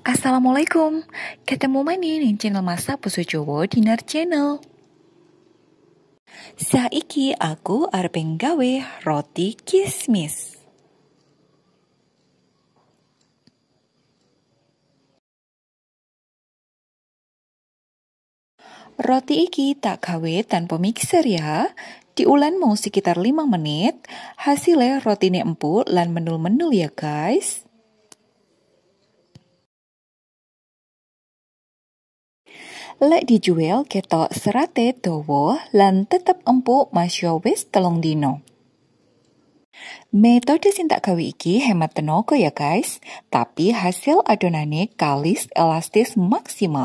Assalamualaikum. Ketemu maneh ning channel Masak Basa Jawa Dinar Channel. Saiki aku arep nggawe roti kismis. Roti iki tak gawe tanpa mixer ya. Diulen mau sekitar 5 menit. Hasilnya rotine empuk lan menul-menul ya guys. Lek dijual ketok serate dawa lan tetep empuk masya wis 3 dino. Metode sing tak gawe iki hemat tenaga ya guys, tapi hasil adonane kalis elastis maksimal.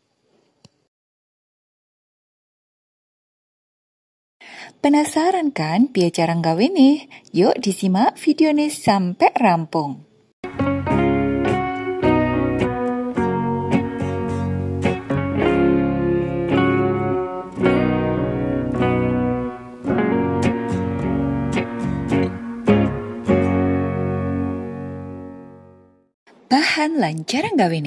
Penasaran kan piye cara nggawene? Yuk disimak videonya sampai rampung. Bahan lan cara nggawene.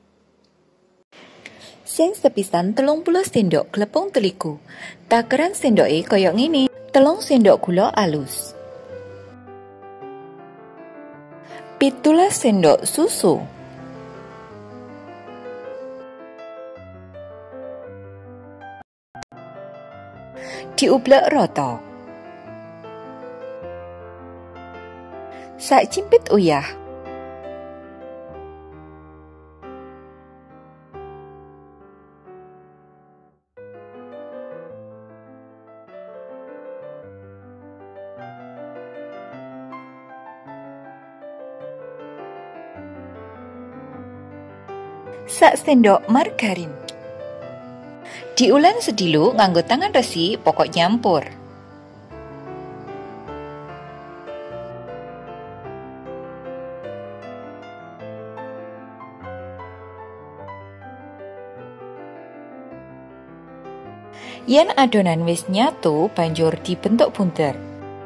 Sing sepisan 30 sendok glepung teliku. Takeran sendoke kaya ngene. 3 sendok gula alus. 17 sendok susu. Diublek rata. Sak cimpit uyah. Sak sendok margarin. Diulen sedilu nganggo tangan resi, pokok nyampur. Yen adonan wis nyatu, banjur dibentuk bunder.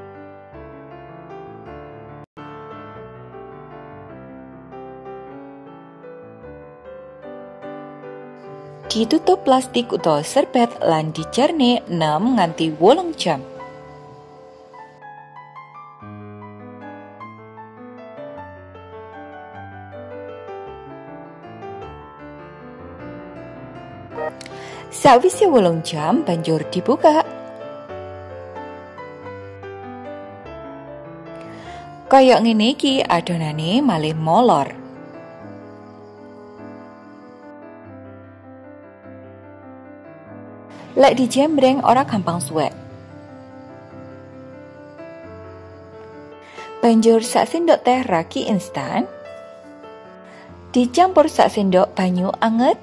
Ditutup plastik utawa serbet lan dijarne 6 nganti 8 jam. Sawise 8 jam banjur dibuka. Kaya ngene iki adonane malih molor. Lek dijembreng ora gampang suwek. Banjur sak sendok teh ragi instan. Dicampur sak sendok banyu anget.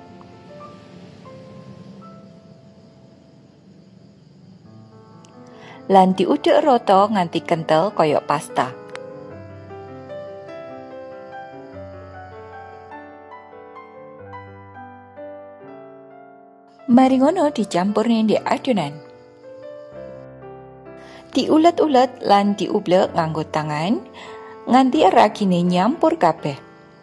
Lan diudek rata nganti kentel kaya pasta. Mari ngono dicampur ndek adonan. Diulet-ulet lan diublek nganggo tangan nganti ragine nyampur kabeh.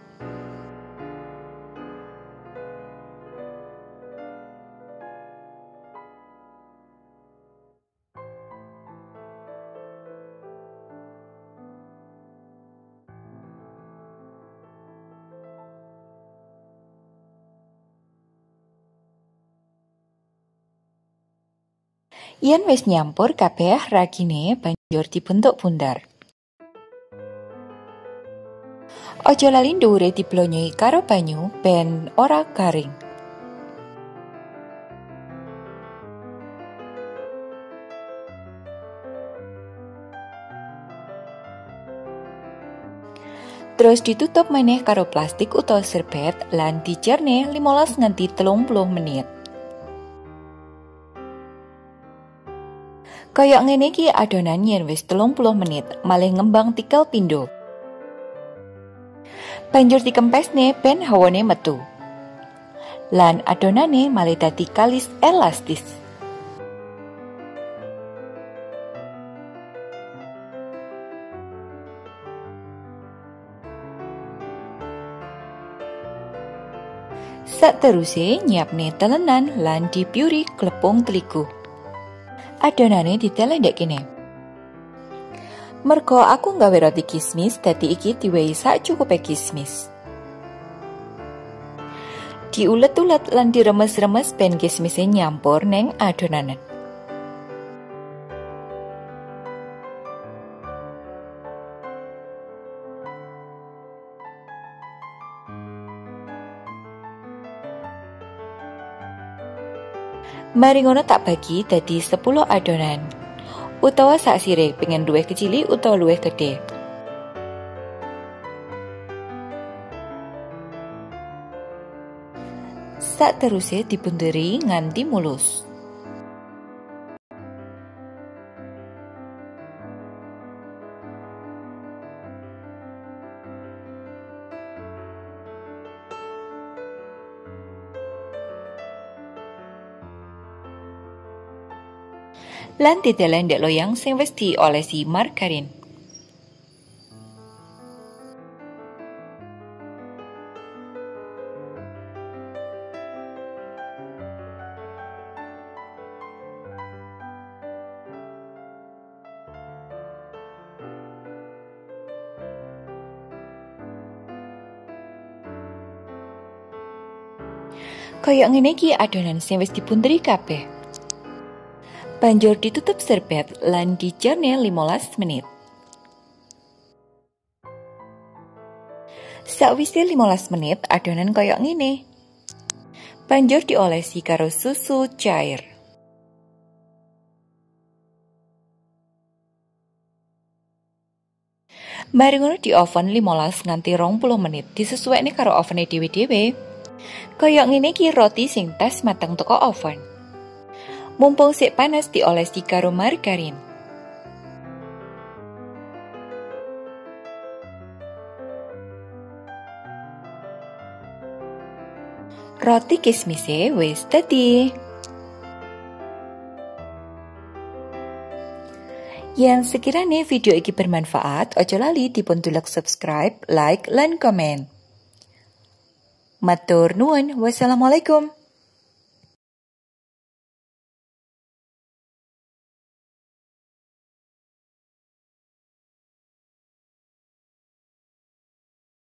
Yen wis nyampur kabeh ragine banjur dibentuk bundar. Aja lali dhuwure diblonyohi karo banyu ben ora garing. Terus ditutup maneh karo plastik utawa serbet lan dijarne 15 nganti 30 menit. Kaya ngene iki adonan yen wis 30 menit, malih ngembang tikel pindho. Banjur dikempesne ben hawane metu. Lan adonane malih dadi kalis elastis. Saterusé nyiapne telenan lan dipiuri glepung teligu. Adonane diteleh ndek kene. Mergo aku nggawe roti kismis, dadi iki diwehi sacukupe kismis. Diulet-ulet lan diremes-remes ben kismise nyampur neng adonanan. Mari ngono tak bagi dadi 10 adonan. Utawa sak sirih pengen luwih kecili utawa luwih gede. Saterusé dibunderi nganti mulus. Lan diteleh ndek loyang sing wis diolesi margarin. Kayak ngene iki adonan sing wis dibunderi kabeh. Banjur ditutup serbet lan dijarne 15 menit. Sakwise 15 menit adonan koyok ngene. Banjur diolesi karo susu cair. Mari ngono di oven 15 nganti 20 menit disesuaikne karo ovene dhewe-dhewe. Koyok ngene iki roti sing tas mateng teko oven. Mumpung sik panas diolesi karo margarin. Roti kismise wis dadi. Yang sekiranya video iki bermanfaat, ojo lali dipun tulak subscribe, like, lan komen. Matur nuwun, wassalamualaikum.